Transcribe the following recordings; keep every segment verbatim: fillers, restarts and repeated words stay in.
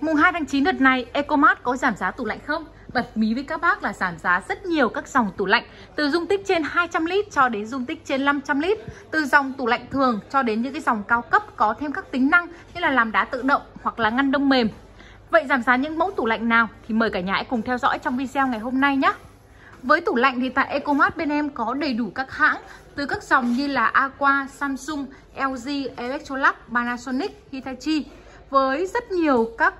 Mùng hai tháng chín đợt này Ecomart có giảm giá tủ lạnh không? Bật mí với các bác là giảm giá rất nhiều các dòng tủ lạnh, từ dung tích trên hai trăm lít cho đến dung tích trên năm trăm lít, từ dòng tủ lạnh thường cho đến những cái dòng cao cấp có thêm các tính năng như là làm đá tự động hoặc là ngăn đông mềm. Vậy giảm giá những mẫu tủ lạnh nào thì mời cả nhà hãy cùng theo dõi trong video ngày hôm nay nhé. Với tủ lạnh thì tại Ecomart bên em có đầy đủ các hãng, từ các dòng như là Aqua, Samsung, lờ giê, Electrolux, Panasonic, Hitachi, với rất nhiều các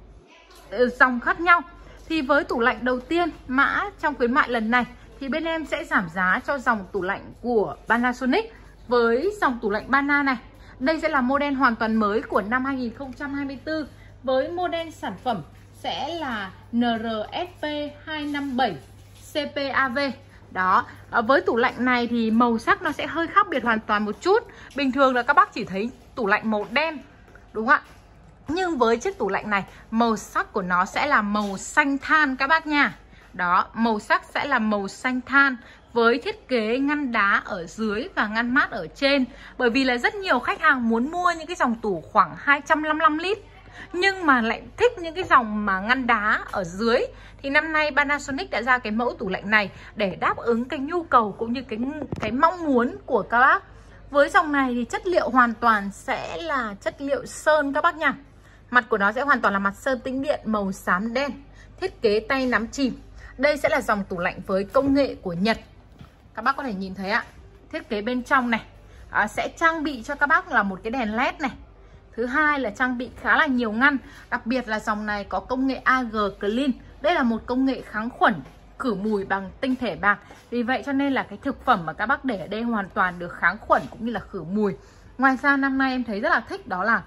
dòng khác nhau. Thì với tủ lạnh đầu tiên mã trong khuyến mại lần này thì bên em sẽ giảm giá cho dòng tủ lạnh của Panasonic với dòng tủ lạnh Pana này. Đây sẽ là model hoàn toàn mới của năm hai nghìn không trăm hai mươi tư với model sản phẩm sẽ là N R S P hai năm bảy C P A V. Đó, với tủ lạnh này thì màu sắc nó sẽ hơi khác biệt hoàn toàn một chút. Bình thường là các bác chỉ thấy tủ lạnh màu đen, đúng không ạ? Nhưng với chiếc tủ lạnh này, màu sắc của nó sẽ là màu xanh than các bác nha. Đó, màu sắc sẽ là màu xanh than với thiết kế ngăn đá ở dưới và ngăn mát ở trên. Bởi vì là rất nhiều khách hàng muốn mua những cái dòng tủ khoảng hai trăm năm mươi lăm lít nhưng mà lại thích những cái dòng mà ngăn đá ở dưới. Thì năm nay Panasonic đã ra cái mẫu tủ lạnh này để đáp ứng cái nhu cầu cũng như cái, cái mong muốn của các bác. Với dòng này thì chất liệu hoàn toàn sẽ là chất liệu sơn các bác nha. Mặt của nó sẽ hoàn toàn là mặt sơn tĩnh điện màu xám đen, thiết kế tay nắm chìm. Đây sẽ là dòng tủ lạnh với công nghệ của Nhật. Các bác có thể nhìn thấy ạ. Thiết kế bên trong này à, sẽ trang bị cho các bác là một cái đèn led này. Thứ hai là trang bị khá là nhiều ngăn. Đặc biệt là dòng này có công nghệ A G Clean. Đây là một công nghệ kháng khuẩn, khử mùi bằng tinh thể bạc. Vì vậy cho nên là cái thực phẩm mà các bác để ở đây hoàn toàn được kháng khuẩn cũng như là khử mùi. Ngoài ra năm nay em thấy rất là thích đó là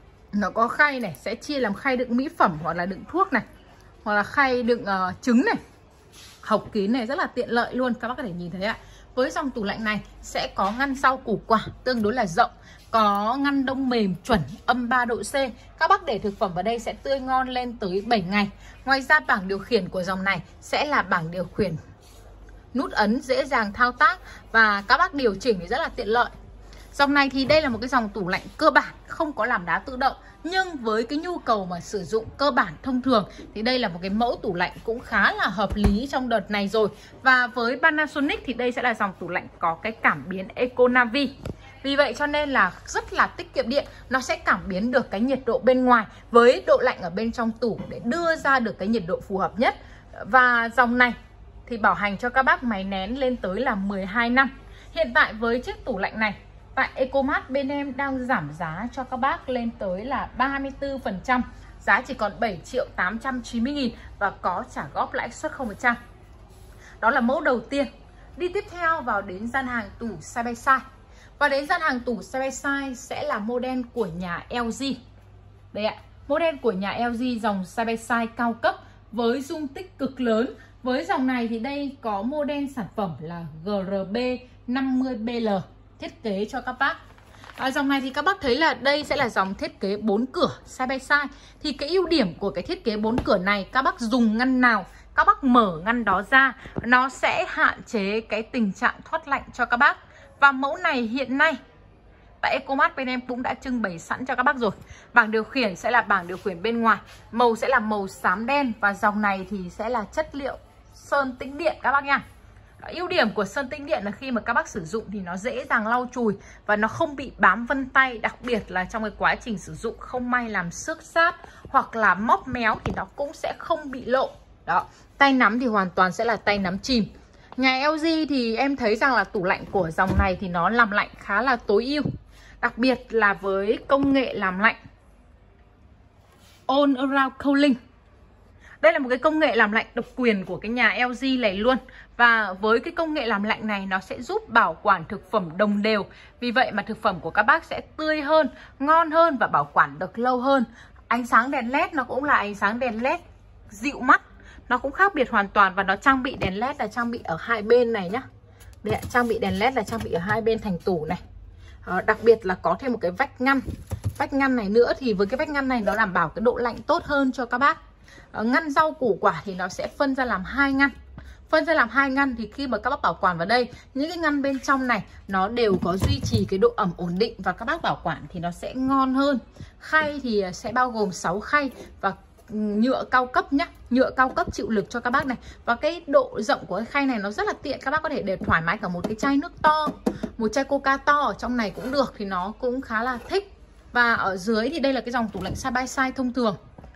nó có khay này, sẽ chia làm khay đựng mỹ phẩm hoặc là đựng thuốc này, hoặc là khay đựng uh, trứng này, hộc kín này, rất là tiện lợi luôn. Các bác có thể nhìn thấy ạ. Với dòng tủ lạnh này sẽ có ngăn rau củ quả tương đối là rộng, có ngăn đông mềm chuẩn âm ba độ C. Các bác để thực phẩm vào đây sẽ tươi ngon lên tới bảy ngày. Ngoài ra bảng điều khiển của dòng này sẽ là bảng điều khiển nút ấn dễ dàng thao tác và các bác điều chỉnh thì rất là tiện lợi. Dòng này thì đây là một cái dòng tủ lạnh cơ bản, không có làm đá tự động. Nhưng với cái nhu cầu mà sử dụng cơ bản thông thường thì đây là một cái mẫu tủ lạnh cũng khá là hợp lý trong đợt này rồi. Và với Panasonic thì đây sẽ là dòng tủ lạnh có cái cảm biến Econavi. Vì vậy cho nên là rất là tiết kiệm điện. Nó sẽ cảm biến được cái nhiệt độ bên ngoài với độ lạnh ở bên trong tủ để đưa ra được cái nhiệt độ phù hợp nhất. Và dòng này thì bảo hành cho các bác máy nén lên tới là mười hai năm. Hiện tại với chiếc tủ lạnh này tại Ecomart bên em đang giảm giá cho các bác lên tới là ba mươi tư phần trăm. Giá chỉ còn bảy triệu tám trăm chín mươi nghìn và có trả góp lãi suất không phần trăm. Đó là mẫu đầu tiên. Đi tiếp theo vào đến gian hàng tủ side by side. Và đến gian hàng tủ side by side sẽ là model của nhà L G. Đây ạ, model của nhà L G dòng side by side cao cấp với dung tích cực lớn. Với dòng này thì đây có model sản phẩm là G R B năm mươi B L. Thiết kế cho các bác. À, dòng này thì các bác thấy là đây sẽ là dòng thiết kế bốn cửa side by side. Thì cái ưu điểm của cái thiết kế bốn cửa này, các bác dùng ngăn nào các bác mở ngăn đó ra, nó sẽ hạn chế cái tình trạng thoát lạnh cho các bác. Và mẫu này hiện nay tại Ecomart bên em cũng đã trưng bày sẵn cho các bác rồi. Bảng điều khiển sẽ là bảng điều khiển bên ngoài, màu sẽ là màu xám đen. Và dòng này thì sẽ là chất liệu sơn tĩnh điện các bác nha. Ưu điểm của sơn tĩnh điện là khi mà các bác sử dụng thì nó dễ dàng lau chùi và nó không bị bám vân tay. Đặc biệt là trong cái quá trình sử dụng không may làm xước xát hoặc là móc méo thì nó cũng sẽ không bị lộ. Đó, tay nắm thì hoàn toàn sẽ là tay nắm chìm. Nhà L G thì em thấy rằng là tủ lạnh của dòng này thì nó làm lạnh khá là tối ưu. Đặc biệt là với công nghệ làm lạnh All Around Cooling. Đây là một cái công nghệ làm lạnh độc quyền của cái nhà L G này luôn. Và với cái công nghệ làm lạnh này nó sẽ giúp bảo quản thực phẩm đồng đều. Vì vậy mà thực phẩm của các bác sẽ tươi hơn, ngon hơn và bảo quản được lâu hơn. Ánh sáng đèn led nó cũng là ánh sáng đèn led dịu mắt. Nó cũng khác biệt hoàn toàn và nó trang bị đèn led là trang bị ở hai bên này nhá. Đây ạ, trang bị đèn led là trang bị ở hai bên thành tủ này. À, đặc biệt là có thêm một cái vách ngăn. Vách ngăn này nữa thì với cái vách ngăn này nó đảm bảo cái độ lạnh tốt hơn cho các bác. À, ngăn rau củ quả thì nó sẽ phân ra làm hai ngăn. Phân ra làm hai ngăn thì khi mà các bác bảo quản vào đây, những cái ngăn bên trong này nó đều có duy trì cái độ ẩm ổn định và các bác bảo quản thì nó sẽ ngon hơn. Khay thì sẽ bao gồm sáu khay và nhựa cao cấp nhá, nhựa cao cấp chịu lực cho các bác này. Và cái độ rộng của cái khay này nó rất là tiện, các bác có thể để thoải mái cả một cái chai nước to, một chai coca to ở trong này cũng được, thì nó cũng khá là thích. Và ở dưới thì đây là cái dòng tủ lạnh side by side thông thường,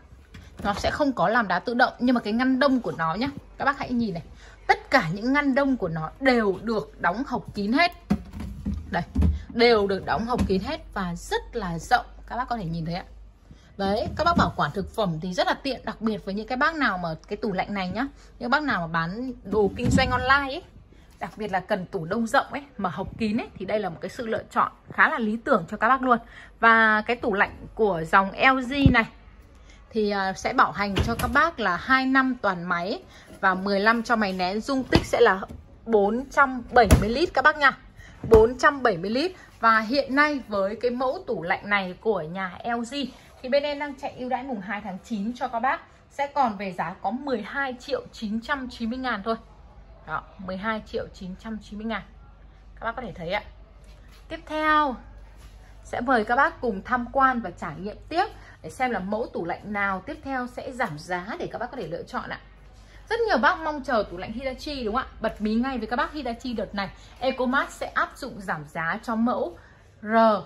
nó sẽ không có làm đá tự động, nhưng mà cái ngăn đông của nó nhá, các bác hãy nhìn này, tất cả những ngăn đông của nó đều được đóng hộc kín hết. Đây, đều được đóng hộc kín hết và rất là rộng, các bác có thể nhìn thấy ạ. Đấy, các bác bảo quản thực phẩm thì rất là tiện, đặc biệt với những cái bác nào mà cái tủ lạnh này nhá, những bác nào mà bán đồ kinh doanh online ấy, đặc biệt là cần tủ đông rộng ấy mà hộc kín ấy, thì đây là một cái sự lựa chọn khá là lý tưởng cho các bác luôn. Và cái tủ lạnh của dòng lờ giê này thì sẽ bảo hành cho các bác là hai năm toàn máy và mười lăm cho máy nén. Dung tích sẽ là bốn trăm bảy mươi lít các bác nha, bốn trăm bảy mươi lít. Và hiện nay với cái mẫu tủ lạnh này của nhà lờ giê thì bên em đang chạy ưu đãi mùng hai tháng chín cho các bác, sẽ còn về giá có mười hai triệu chín trăm chín mươi ngàn thôi. Đó, mười hai triệu chín trăm chín mươi ngàn. Các bác có thể thấy ạ. Tiếp theo sẽ mời các bác cùng tham quan và trải nghiệm tiếp để xem là mẫu tủ lạnh nào tiếp theo sẽ giảm giá để các bác có thể lựa chọn ạ. Rất nhiều bác mong chờ tủ lạnh Hitachi đúng không ạ? Bật mí ngay với các bác, Hitachi đợt này Ecomart sẽ áp dụng giảm giá cho mẫu R uh,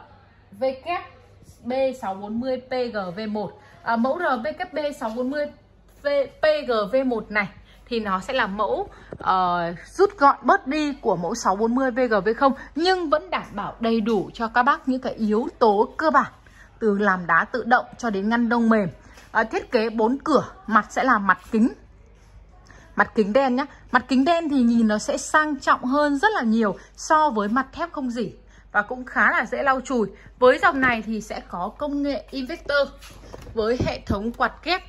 vê kép bê sáu bốn mươi pê giê vê một. À, mẫu R vê kép bê sáu bốn mươi pê giê vê một này thì nó sẽ là mẫu uh, rút gọn bớt đi của mẫu sáu bốn mươi pê giê vê không, nhưng vẫn đảm bảo đầy đủ cho các bác những cái yếu tố cơ bản, từ làm đá tự động cho đến ngăn đông mềm. uh, Thiết kế bốn cửa, mặt sẽ là mặt kính, mặt kính đen nhá. Mặt kính đen thì nhìn nó sẽ sang trọng hơn rất là nhiều so với mặt thép không rỉ và cũng khá là dễ lau chùi. Với dòng này thì sẽ có công nghệ inverter với hệ thống quạt kép.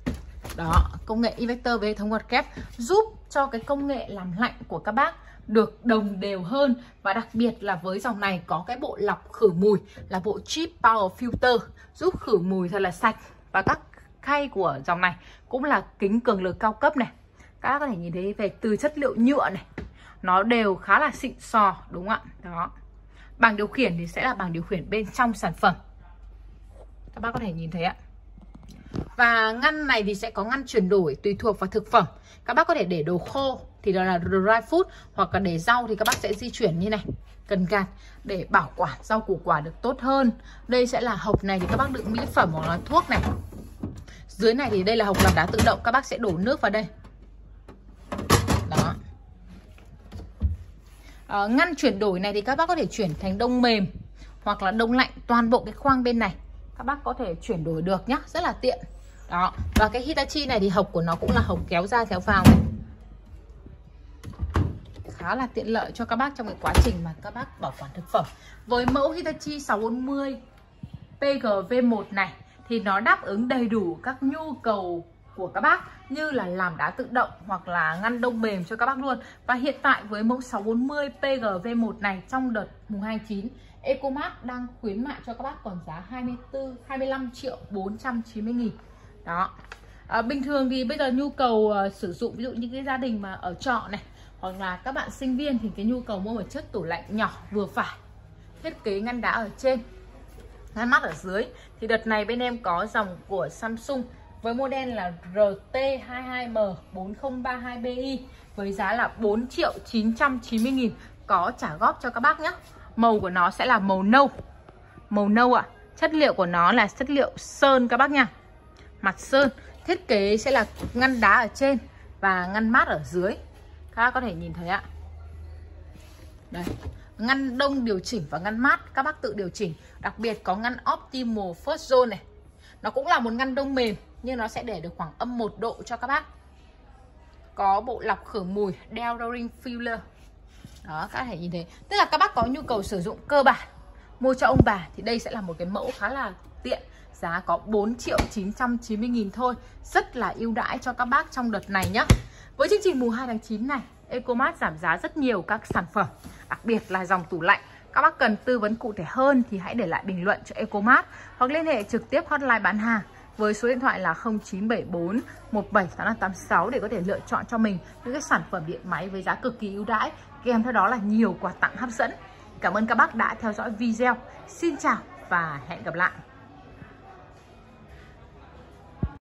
Đó, công nghệ inverter với hệ thống quạt kép giúp cho cái công nghệ làm lạnh của các bác được đồng đều hơn. Và đặc biệt là với dòng này có cái bộ lọc khử mùi là bộ Chip Power Filter, giúp khử mùi thật là sạch. Và các khay của dòng này cũng là kính cường lực cao cấp này. Các bác có thể nhìn thấy về từ chất liệu nhựa này, nó đều khá là xịn sò đúng không ạ? Đó. Bảng điều khiển thì sẽ là bảng điều khiển bên trong sản phẩm, các bác có thể nhìn thấy ạ. Và ngăn này thì sẽ có ngăn chuyển đổi tùy thuộc vào thực phẩm. Các bác có thể để đồ khô thì đó là dry food, hoặc là để rau thì các bác sẽ di chuyển như này, cần gạt để bảo quản rau củ quả được tốt hơn. Đây sẽ là hộc này thì các bác đựng mỹ phẩm hoặc là thuốc này. Dưới này thì đây là hộc làm đá tự động, các bác sẽ đổ nước vào đây. Đó. À, ngăn chuyển đổi này thì các bác có thể chuyển thành đông mềm hoặc là đông lạnh, toàn bộ cái khoang bên này các bác có thể chuyển đổi được nhá, rất là tiện. Đó, và cái Hitachi này thì hộc của nó cũng là hộc kéo ra kéo vào này. Khá là tiện lợi cho các bác trong cái quá trình mà các bác bảo quản thực phẩm. Với mẫu Hitachi sáu bốn mươi pê giê vê một này thì nó đáp ứng đầy đủ các nhu cầu của các bác như là làm đá tự động hoặc là ngăn đông mềm cho các bác luôn. Và hiện tại với mẫu sáu bốn mươi pê giê vê một này trong đợt mùng hai tháng chín, Ecomart đang khuyến mại cho các bác còn giá hai mươi tư, hai mươi lăm triệu bốn trăm chín mươi nghìn. Đó. À, bình thường thì bây giờ nhu cầu uh, sử dụng ví dụ như cái gia đình mà ở trọ này hoặc là các bạn sinh viên thì cái nhu cầu mua một chiếc tủ lạnh nhỏ vừa phải, thiết kế ngăn đá ở trên, ngăn mát ở dưới, thì đợt này bên em có dòng của Samsung với model là R T hai mươi hai M bốn không ba hai B I với giá là bốn triệu chín trăm chín mươi nghìn, có trả góp cho các bác nhé. Màu của nó sẽ là màu nâu, màu nâu ạ. À. Chất liệu của nó là chất liệu sơn các bác nha, mặt sơn. Thiết kế sẽ là ngăn đá ở trên và ngăn mát ở dưới, các bác có thể nhìn thấy ạ. Đây, ngăn đông điều chỉnh và ngăn mát các bác tự điều chỉnh. Đặc biệt có ngăn Optimal First Zone này, nó cũng là một ngăn đông mềm nhưng nó sẽ để được khoảng âm một độ cho các bác. Có bộ lọc khử mùi Deodorant Filler. Đó, các bác thể nhìn thấy. Tức là các bác có nhu cầu sử dụng cơ bản mua cho ông bà thì đây sẽ là một cái mẫu khá là tiện. Giá có bốn triệu chín trăm chín mươi nghìn thôi. Rất là ưu đãi cho các bác trong đợt này nhé. Với chương trình mùng hai tháng chín này, Ecomart giảm giá rất nhiều các sản phẩm, đặc biệt là dòng tủ lạnh. Các bác cần tư vấn cụ thể hơn thì hãy để lại bình luận cho Ecomart hoặc liên hệ trực tiếp hotline bán hàng với số điện thoại là không chín bảy bốn một bảy tám năm tám sáu để có thể lựa chọn cho mình những cái sản phẩm điện máy với giá cực kỳ ưu đãi, kèm theo đó là nhiều quà tặng hấp dẫn. Cảm ơn các bác đã theo dõi video. Xin chào và hẹn gặp lại.